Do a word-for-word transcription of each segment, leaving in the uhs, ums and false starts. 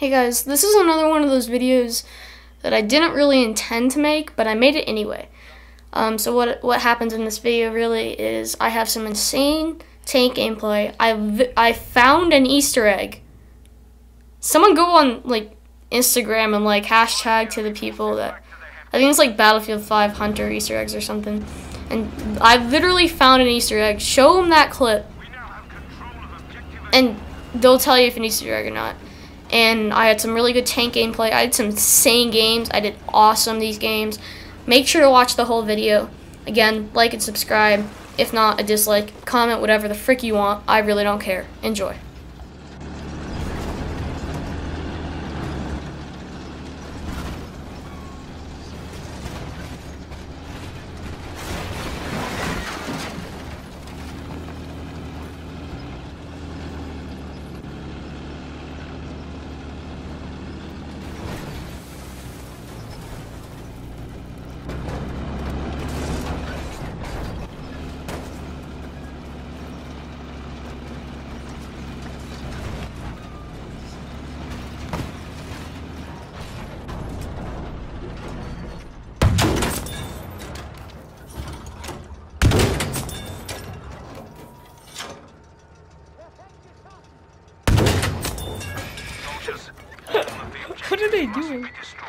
Hey guys, this is another one of those videos that I didn't really intend to make, but I made it anyway. Um, so what what happens in this video really is I have some insane tank gameplay. I I found an Easter egg. Someone go on like Instagram and like hashtag to the people that I think it's like Battlefield five Hunter Easter eggs or something. And I literally found an Easter egg. Show them that clip, and they'll tell you if an Easter egg or not. And I had some really good tank gameplay. I had some insane games. I did awesome these games. Make sure to watch the whole video. Again, like and subscribe. If not, a dislike, comment, whatever the frick you want. I really don't care. Enjoy. What are they doing?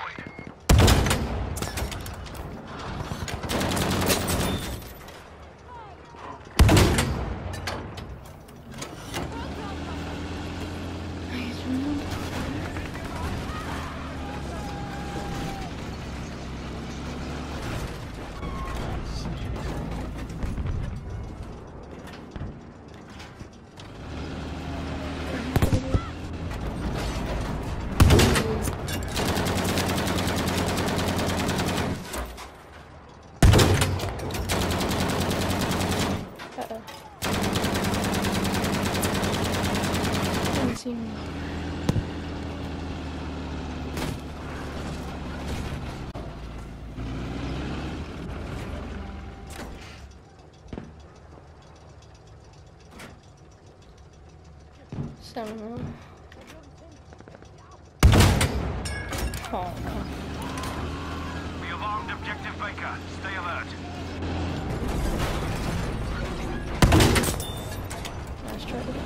Seven. Oh. We have armed objective Baker. Stay alert. Let's try to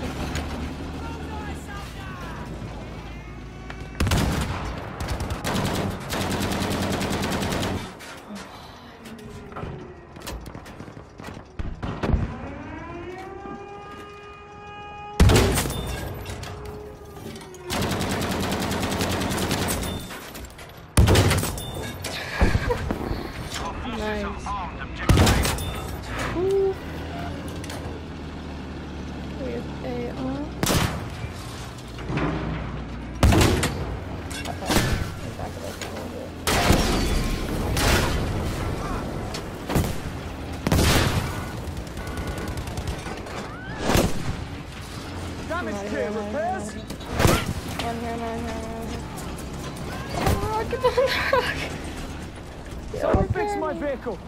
Damage clear, repairs. One here, nine here, nine here. Oh, get on the rock. Someone fix my vehicle.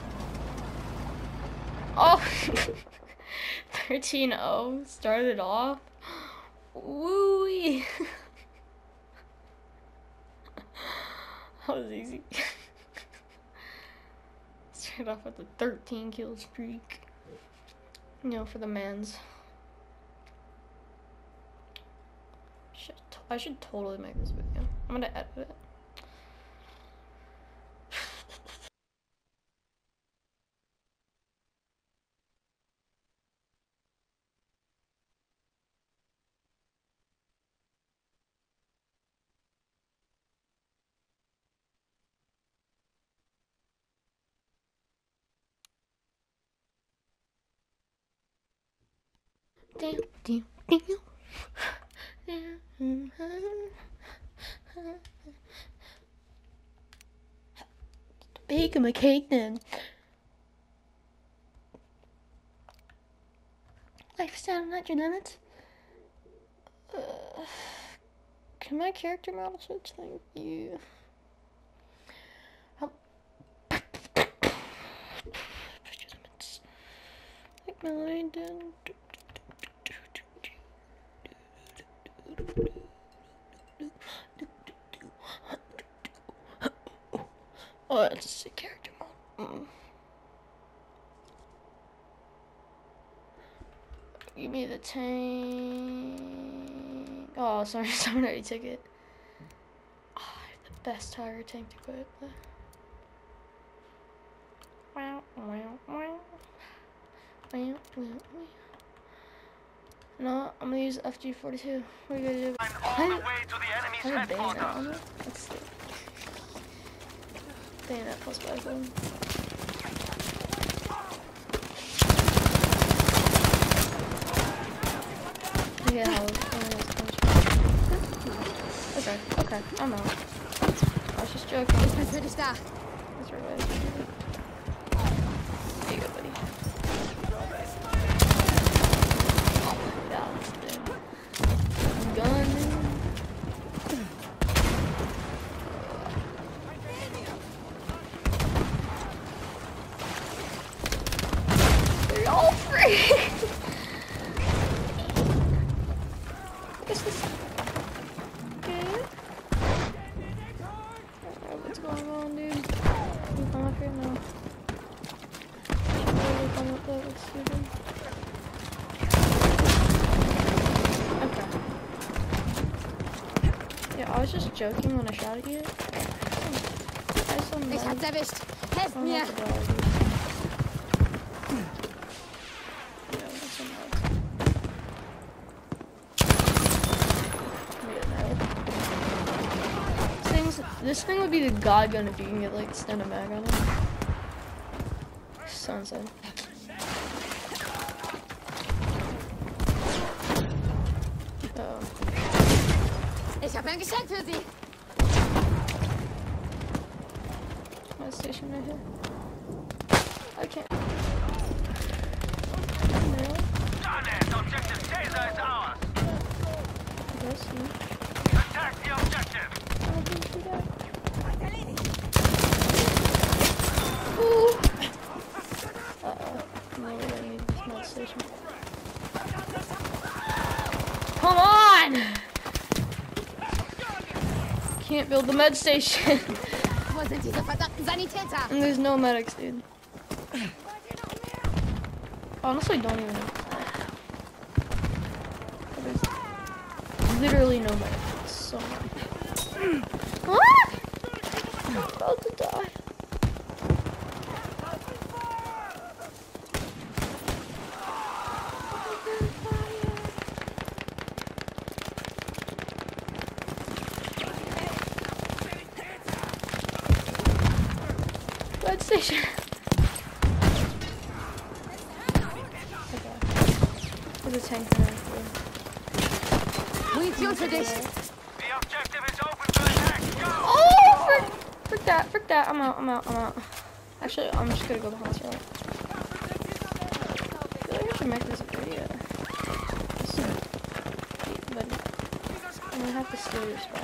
Oh, thirteen oh started off. Woo-wee. That was easy. Started off with a thirteen kill streak. You know, for the mans. Shit, I should totally make this video. I'm gonna edit it. Damn, damn, damn. Bake him a cake then. Lifestyle not your limits. Uh, can my character model switch? Thank you. Oh. Like my done. Oh, that's a sick character mode. Mm. Give me the tank. Oh, sorry, someone already took it. Oh, I have the best tiger tank to equip. Wow, wow, wow. Wow, wow, wow. No, I'm gonna use F G forty-two. What are you gonna do? I'm all the way to the enemy's I have a bayonet on headquarters. it. Let's see. Bayonet plus five one. Yeah, how okay, okay, I'm out. I was just joking. Für dich da. That's right. There you go, buddy. Yeah, that's the gun. They're all free. What's this? Okay. I don't know what's going on, dude. Can you come up here? No. Should really come up there. Looks stupid. Okay. Yeah, I was just joking when I shot at you. I just don't Ich hab's erwischt. Helft know mir. what to do. Yeah, that's so mad. Things, this thing would be the god gun if you can get like stand a mag on it. So insane. Oh. Ich hab ein Geschenk für Sie. My station right here. I can't. No, Done it! Objective Caesar is ours! I guess you. Attack the objective! I didn't do that. Ooh. Uh-oh. No, I need this med station. Come on! Can't build the med station. Wo sind diese verdammten Sanitäter? And there's no medics, dude. Honestly, don't even know. There's literally no medics. It's so annoying. Ah! I'm about to die. Med station. Okay. There's a tank there. Munition für dich. The objective is open for attack! Go! Oh, frick, frick that, frick that. I'm out, I'm out, I'm out. Actually, I'm just gonna go behind this rock. I feel like I should make this a video. But I'm gonna have to steal your spot.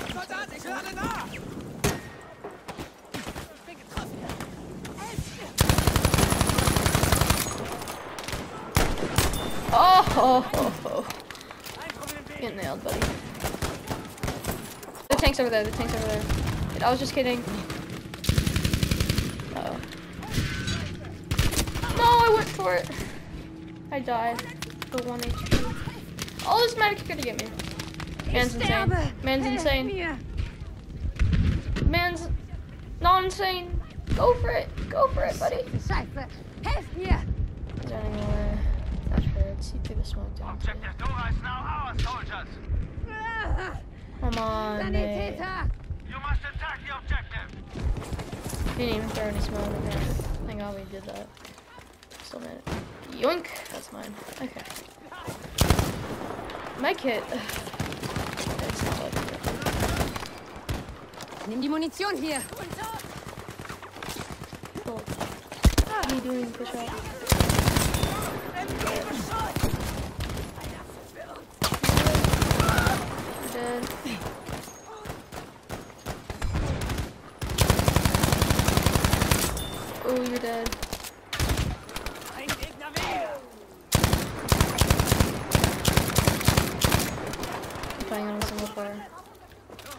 Oh, oh, oh, oh. Get nailed, buddy. The tank's over there, the tank's over there. I was just kidding. Uh-oh. No, I went for it. I died. The one H P. Oh, this medic's gonna get me. Man's insane. Man's insane. Man's not insane. Go for it. Go for it, buddy. Scheiße. Helft mir. He's running away. That hurts. He threw the smoke down. Too. Objective Dora is now ours, soldiers! Come on, mate. Sanitäter. You must attack the objective! Didn't even throw any smoke in there. Thank God we did that. Still made it. Yoink! That's mine. Okay. My kit. It's not like it. Nimm die Munition hier. Cool. What are you doing, push up? Dead. Oh, you're dead. I'm playing on a single player.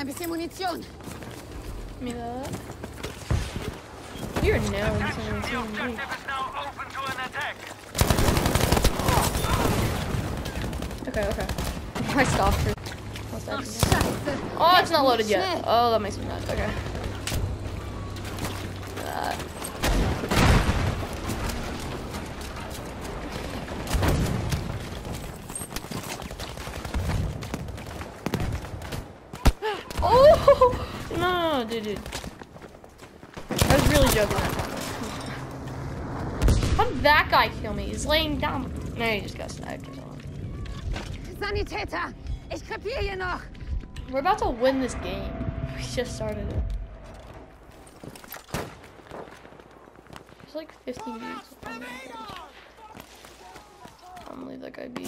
ein bisschen Munition. Give me that. You're nailing The something. objective is now open to an attack. Okay, okay. I stopped for. What's that? Ach, Scheiße. Oh, it's not loaded yet. Schnell. Oh, that makes me mad. Okay. That. Oh no, no, no, dude, dude. I was really joking that time. How did that guy kill me? He's laying down. No, he just got sniped or something. Sanitäter, ich krepiere hier noch. We're about to win this game. We just started it. There's like fifteen dudes. I'm gonna leave that guy be.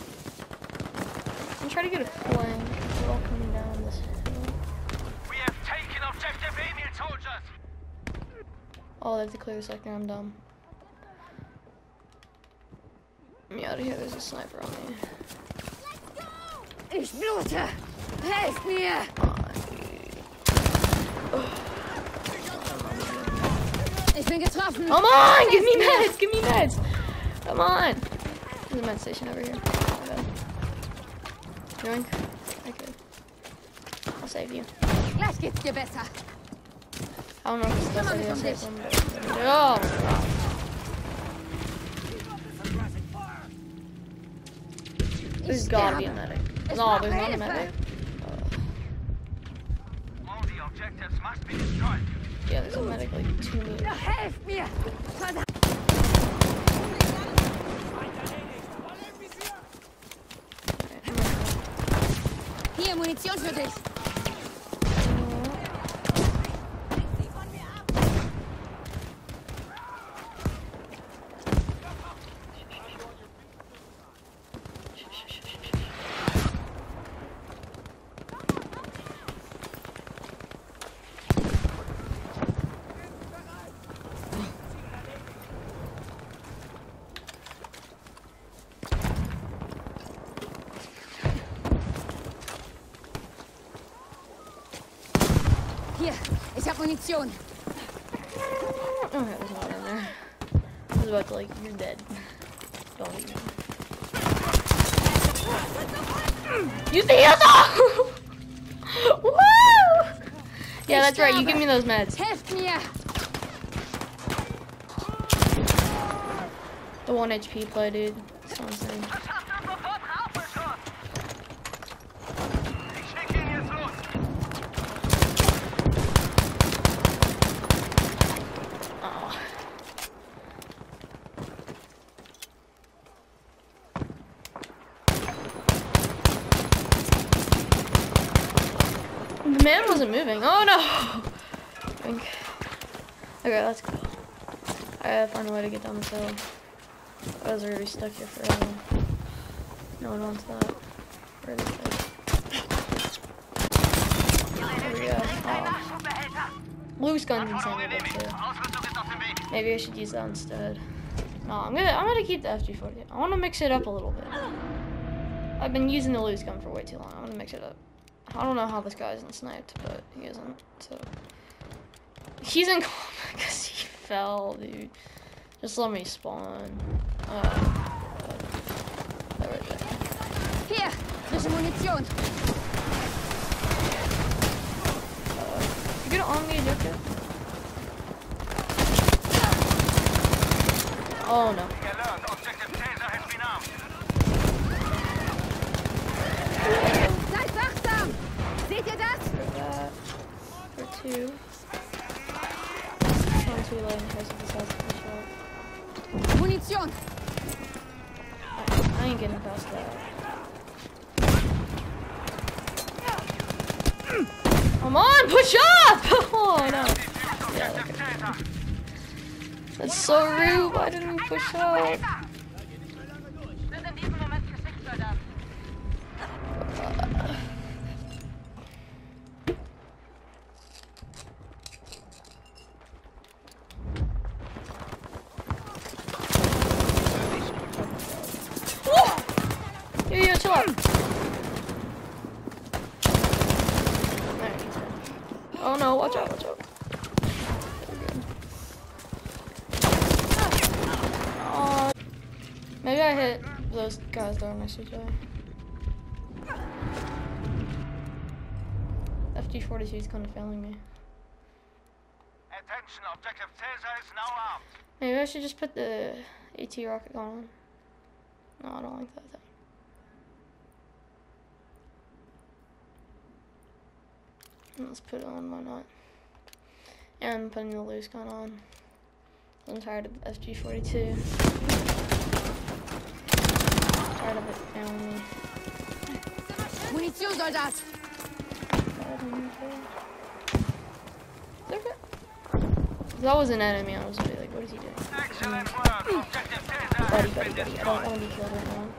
I'm trying to get a flank. They're all coming down this hill. We have taken objective Emil, soldiers. Oh, they have to clear a sector. I'm dumb. Get me out of here. There's a sniper on me. Ich blute. Helft mir. Ich bin getroffen. Come on! Give me meds! Give me meds! Come on! There's a med station over here. Doing? Okay. I'll save you. Gleich geht's dir besser. I don't know if it's the best idea to save them, but. Oh! God. There's gotta be a medic. No, there's not a medic. All the objectives must be destroyed. Yeah, there's a medic like two meters. Ja, helft mir. Verdammt. Hier, Munition für dich. Hier, ich hab Munition. Okay, there's not in there. I was about to like, you're dead. Don't eat me. You think that's all? Woo! Yeah, that's right. You give me those meds. Helft mir. The one H P play, dude. So insane. Das hast du sofort raufgeschossen. Ich schicke ihn jetzt los. Oh. The man wasn't moving. Oh no! Okay, let's go. I gotta find a way to get down this hill. I was already stuck here forever. No one wants that. Where is it? There we go. Oh. Loose guns insane with it too. Ausrüstung ist auf dem Weg. Maybe I should use that instead. No, I'm gonna I'm gonna keep the F G forty. I wanna mix it up a little bit. I've been using the loose gun for way too long. I wanna mix it up. I don't know how this guy isn't sniped, but he isn't, so. He's in combat because he fell, dude. Just let me spawn. Uh, right there. Hier, frische Munition. Uh, you gonna on me, Joker? Oh no. Alert, objective Taser has been armed. Seid wachsam. Seht ihr das? For that. For two. One too late in case of this has to be shot. Munition. I, I ain't getting past that. Come on, push up! Oh no. Yeah, look at that. That's so rude. Why didn't we push up? Yo, yo, chill out. There got hit. Those guys that are next to each other. F G forty-two is kind of failing me. Attention, objective Caesar is now armed. Maybe I should just put the AT rocket gun on. No, I don't like that thing. Let's put it on, why not? And I'm putting the loose gun on. I'm tired of F G forty-two. Tired of it failing me. Munition, Soldat! If that was an enemy, I was gonna be like, what is he doing? Excellent work, objective Caesar Buddy, has buddy, been buddy. I don't want to be killed right now.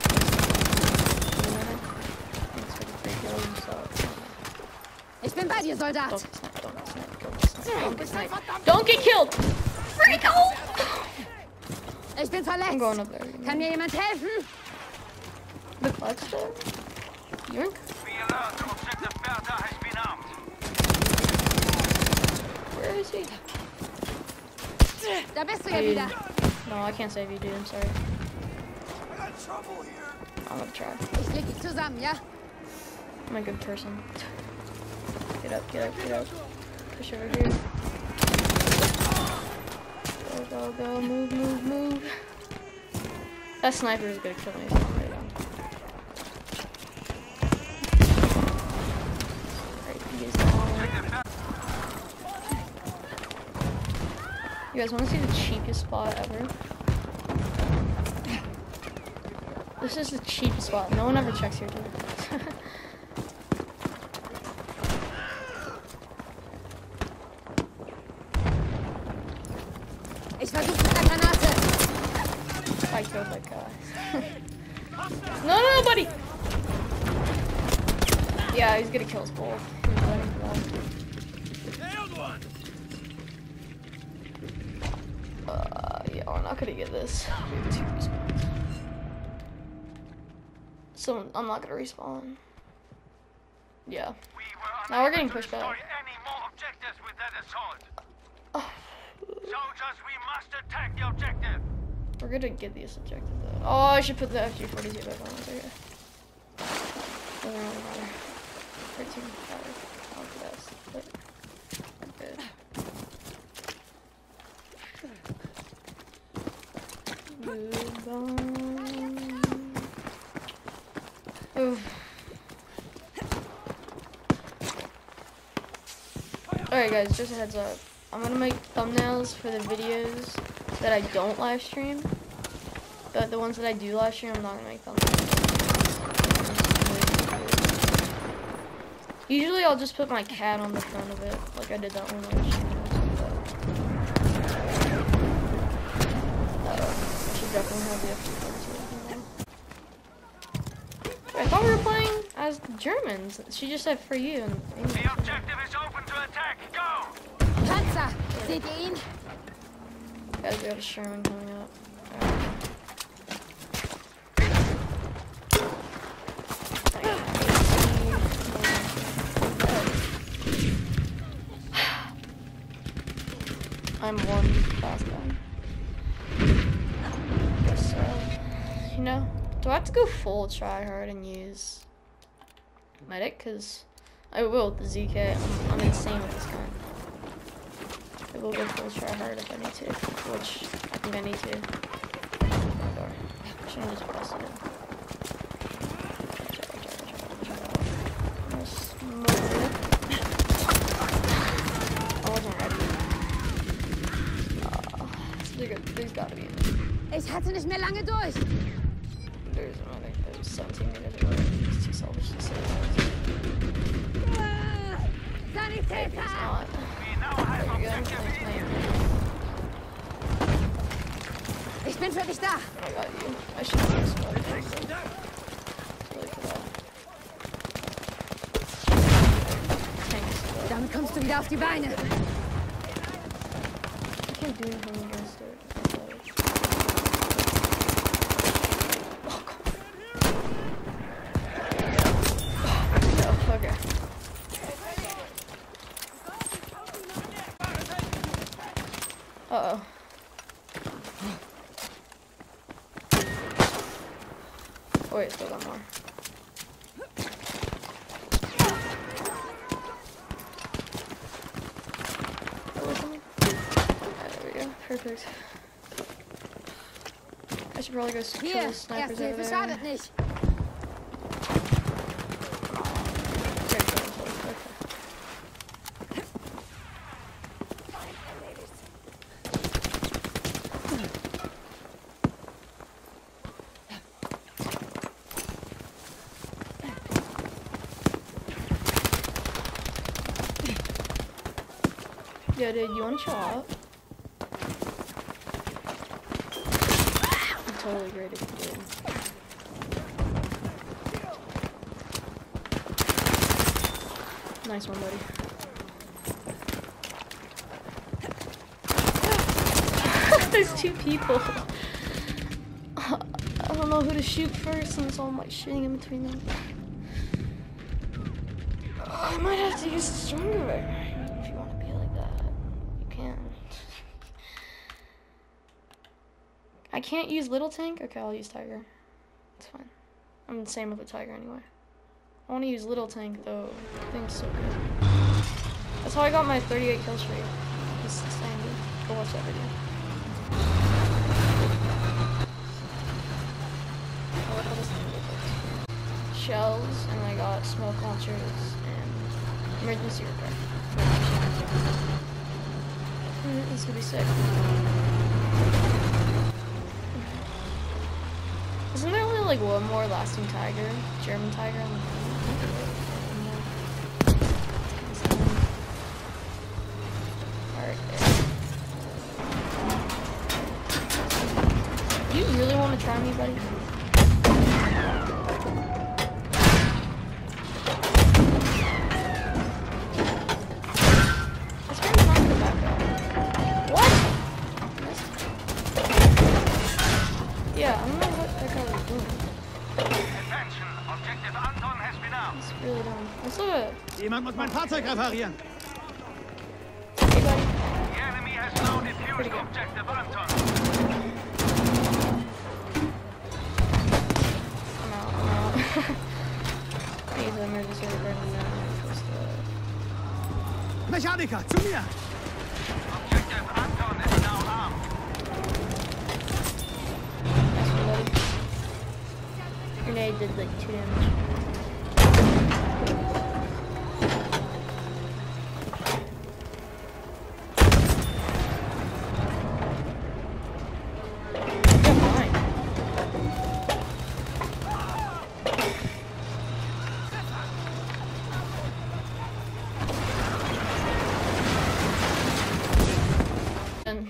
Thanks for the free kills, so. Ich bin bei dir, Soldat! Don't get sniped, don't get sniped, don't get sniped, don't get sniped. Don't get killed! Freak out! Ich bin I'm verletzt! going up there. Kann mir jemand helfen? The clutch there? Yoink? Be alert, objective Bertha has been armed. Where is he? Da bist du ja Dude. wieder. No, I can't save you, dude. I'm sorry. I got trouble here. I'm gonna try. Ich leg dich zusammen, ja? I'm a good person. Get up, get up, get up. Push over here. Go, go, go. Move, move, move. That sniper is gonna kill me. So I'm right down. Alright, he is down. You guys want to see the cheapest spot ever? This is the cheapest spot. No one ever checks here, dude. Ich versuch's mit der Granate. I killed that guy. No, no, no, buddy! Yeah, he's gonna kill us both. Nailed one. Uh, yeah, we're not gonna get this. We have two respawns. So, I'm not gonna respawn. Yeah. We were Now we're unable getting to pushed back. destroy any more objectives with that assault. Oh, Soldiers, we must attack the objective. we're gonna get this objective though. Oh, I should put the F G forty-two back on. Okay. Doesn't really matter. thirteen power. Not the best, but good. Move on. Oof. Alright guys, just a heads up. I'm gonna make thumbnails for the videos that I don't live stream. But the ones that I do live stream, I'm not gonna make thumbnails. Usually I'll just put my cat on the front of it, like I did that one live stream. Uh, I should definitely have the F G forty-two. I thought we were playing as Germans. She just said for you. And The objective is open to attack. Go! Panzer! Seht ihr ihn? Guys, we have a Sherman coming up. Alright. I'm one fast guy. Guess so. You know, do I have to go full try hard and use medic? Cause I will with the Z K. I'm, I'm insane with this gun. I will go full try hard if I need to, which I think I need to. Or I shouldn't just press it in. Let's move it. I wasn't ready. Uh, there's gotta be. Ich hatte nicht mehr lange durch. There's another. There's seventeen meters away. It's too selfish to say that. Maybe it's Sanitäter! not. We now have There you go. objective Thanks, in. mate. Ich bin für dich da. I got you. I should have exploded. Really for that. Thanks. Damit kommst du wieder auf die Beine. I can't do anything against it. Oh, God. No, okay. Uh-oh. Oh wait, still got more. Alright, there we go. Perfect. I should probably go kill Hier, the snipers Erste over Hilfe there. schadet nicht. Yo, dude, you wanna chill out? I'm totally great if you did. Nice one, buddy. There's two people. I don't know who to shoot first, and so I'm like shooting in between them. I might have to use the stronger weapon if you want to be like that. You can. I can't use little tank? Okay, I'll use tiger. It's fine. I'm the same with the tiger anyway. I want to use little tank though. I think it's so good. That's how I got my thirty-eight kill streak. Just saying, go watch that video. I like how this thing looks. Shells, and I got smoke launchers and emergency repair. Mm, this could be sick. Isn't there only like one more lasting tiger? German tiger on the Alright. You really want to try me, buddy? This guy's not the bad guy. What? Yeah, I don't know what that guy was doing. Attention, objective Anton has been out. It's really dumb. Let's look at it. Jemand muss mein Fahrzeug reparieren. Hey, buddy. The enemy has now defused objective Anton. I'm out, I'm out. I use the emergency repair now. Mechaniker, zu mir! Objective Anton is now armed. Nice one, buddy. Grenade did like two damage. Yeah, fine. And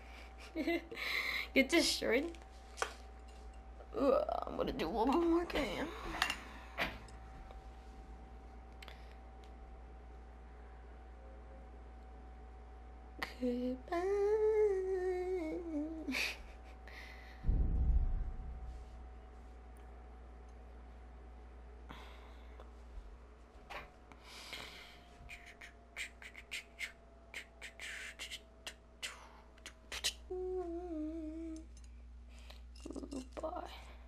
get destroyed. Ugh, I'm gonna do one more game. Goodbye. Goodbye.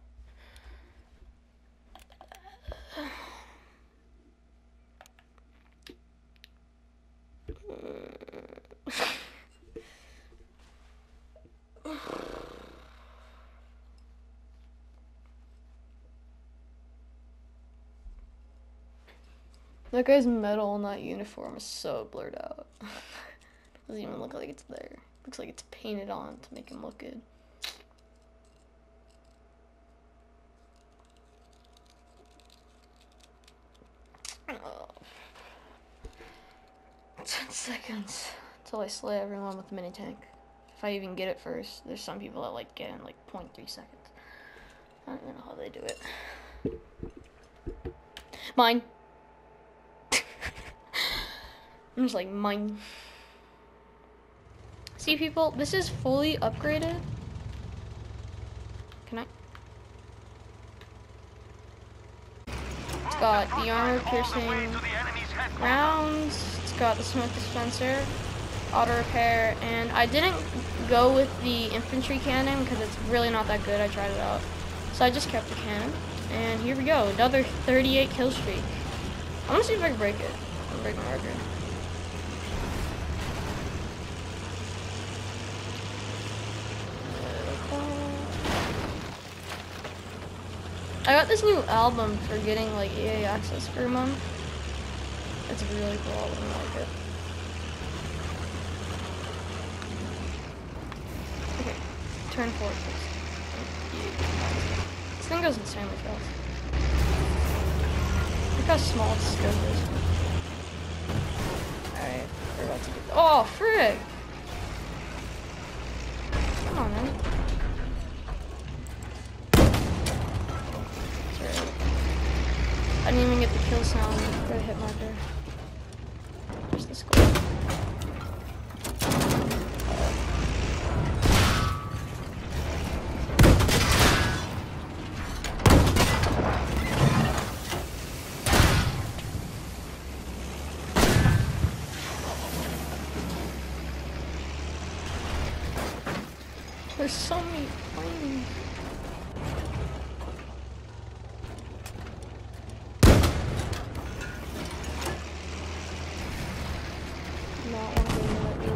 That guy's metal in that uniform is so blurred out. Doesn't even look like it's there. Looks like it's painted on to make him look good. Oh. Ten seconds until I slay everyone with the mini tank. If I even get it first. There's some people that like get in like zero point three seconds. I don't even know how they do it. Mine. I'm just like, mine. See, people, this is fully upgraded. Can I? It's got the armor piercing rounds. It's got the smoke dispenser, auto repair, and I didn't go with the infantry cannon because it's really not that good. I tried it out. So I just kept the cannon, And here we go, another thirty-eight kill streak. I'm gonna see if I can break it. I'm gonna break my record. I got this new album for getting like E A access for a month. It's a really cool album, I like it. Okay, turn forward first. This thing goes insanely fast. Look how small this scope is. Alright, we're about to get. Oh, frick! Come on, man. Sorry. I didn't even get the kill sound for the hit marker. Where's the score? There's so many planes. Not one thing that we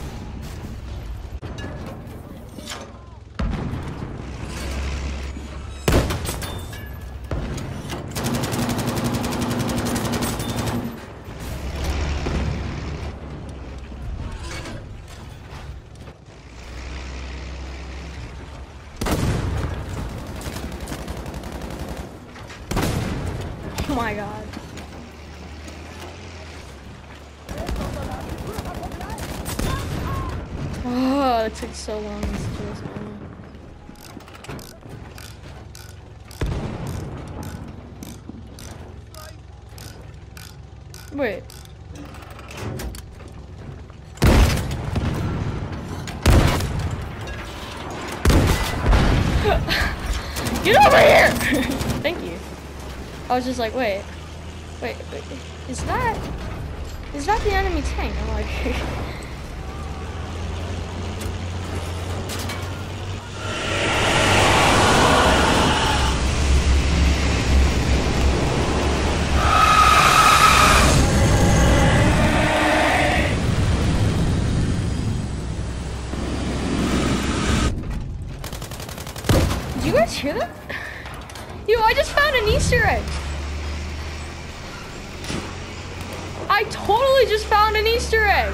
Oh my god. Oh, it took so long to do this one. Wait. Get over here! Thank you. I was just like, wait, wait, wait, is that, is that the enemy tank? I'm like, did you guys hear that? Yo, I just found an Easter egg. I totally just found an Easter egg.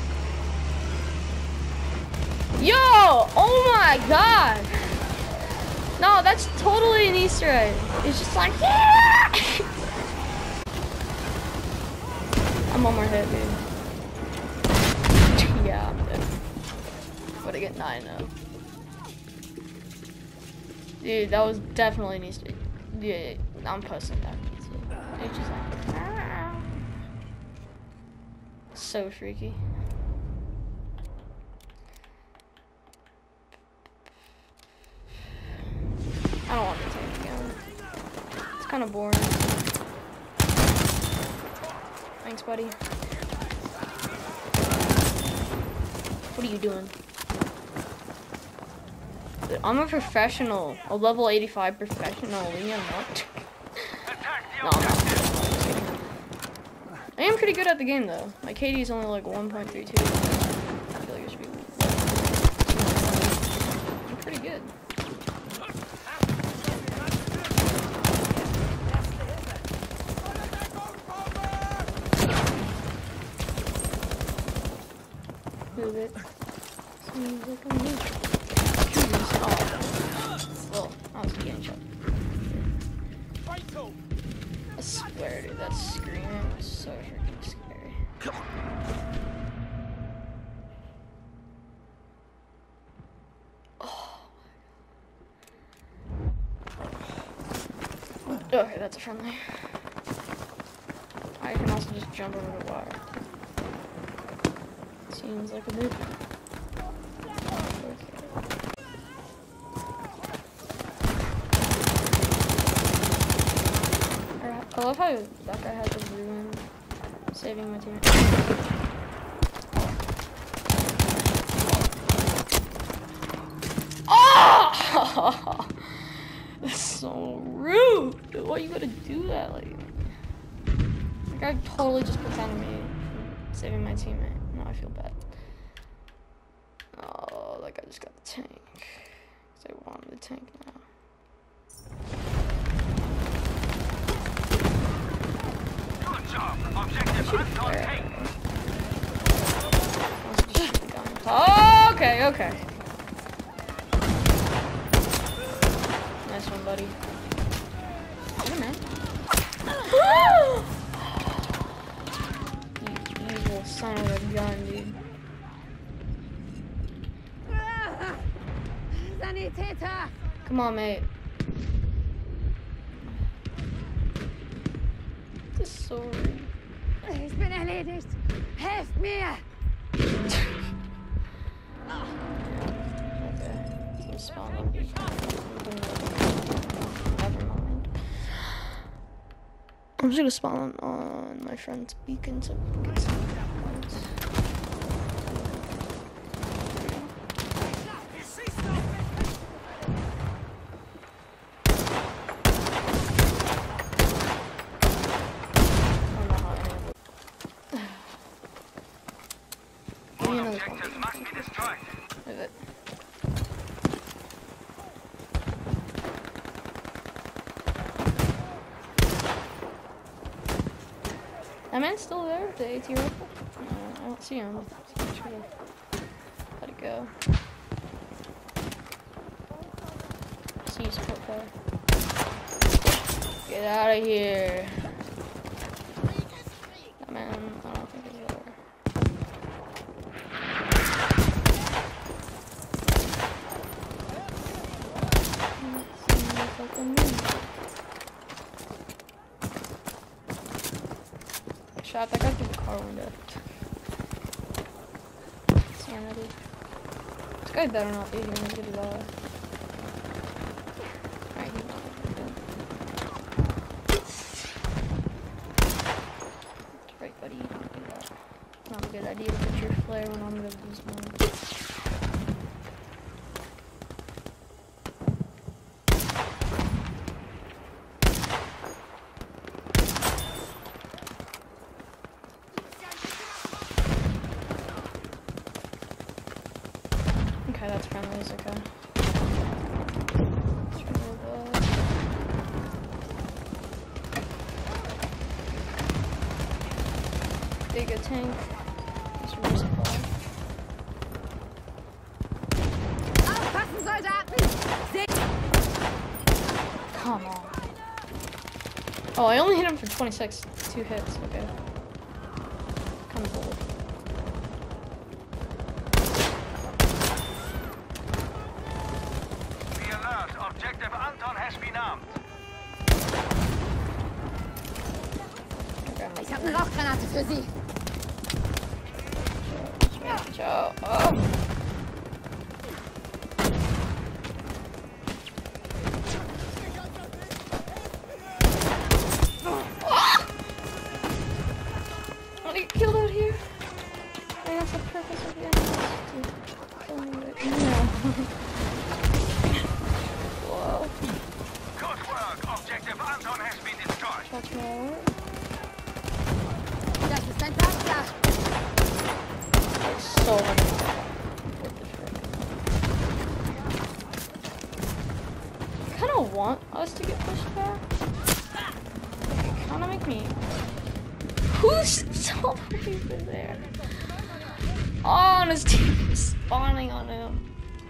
Yo, oh my god. No, that's totally an Easter egg. It's just like, yeah! I'm one more hit, dude. Yeah, I'm dead. But I get nine up. Dude, that was definitely an Easter egg. Yeah, I'm posting that. It's just like, ah. So freaky. I don't want to take it again. It's kind of boring. Thanks, buddy. What are you doing? I'm a professional, a level eighty-five professional. Leave me alone. No, I'm not. I am pretty good at the game though. My K D is only like one point three two. I feel like it should be. I'm pretty good. Move it. Seems like a move. Oh. Well, I was getting shot. I swear, dude, that screaming was so freaking scary. Oh. Okay, that's a friendly. I can also just jump over the wire. Seems like a move. I love how that guy has a ruin saving my team. Oh! so rude. Why you gotta do that? Like, like I totally just pretended me saving my teammate. Now I feel bad. Oh, like I just got the tank. Cause I wanted the tank now. Good job. Objective Anton take. Oh, okay, okay. Nice one, buddy. Hey, man. You evil son of a gun, dude. Sanitäter! Come on, mate. This is so rude. Ich bin erledigt. Helft mir! Okay. So spawn on beacon. Never mind. I'm just gonna spawn on my friend's beacon so we can get some points. Objectives must be destroyed. Is it? That man's still there, the AT rifle? No, I don't see him. So I'm sure to let it go. See you, support car. Get out of here. That man, I don't think he's there. Shot that guy through the car window. Sanity. This guy better not be here. He's gonna die. Alright, he's not. Right, buddy. You don't do that. Not a good idea to put your flare when I'm gonna lose mine. Okay, that's friendly, it's okay. Big a tank. Just resupply. Aufpassen, Soldaten! Come on. Oh, I only hit him for twenty-six. Two hits, okay. Come forward. Objective Anton has been armed. Ich habe eine Rauchgranate für Sie. Ciao. Oh. Want to get killed out here? I mean, that's the purpose of the animals. To kill me, but no. Whoa. Good work. Objective Anton has been destroyed. Watch more. Das ist ein Panzer. It's so hard. What the frick? I kind of want us to get pushed back. It kind of make me. Who's so over there? Oh, and his team is spawning on him.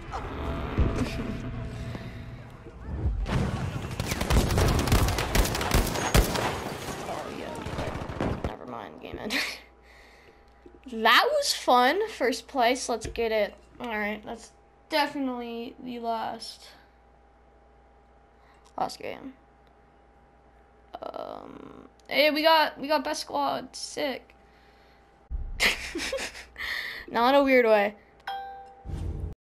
That was fun. First place. Let's get it. Alright, that's definitely the last last game. Um Hey, we got we got best squad. Sick. Not in a weird way.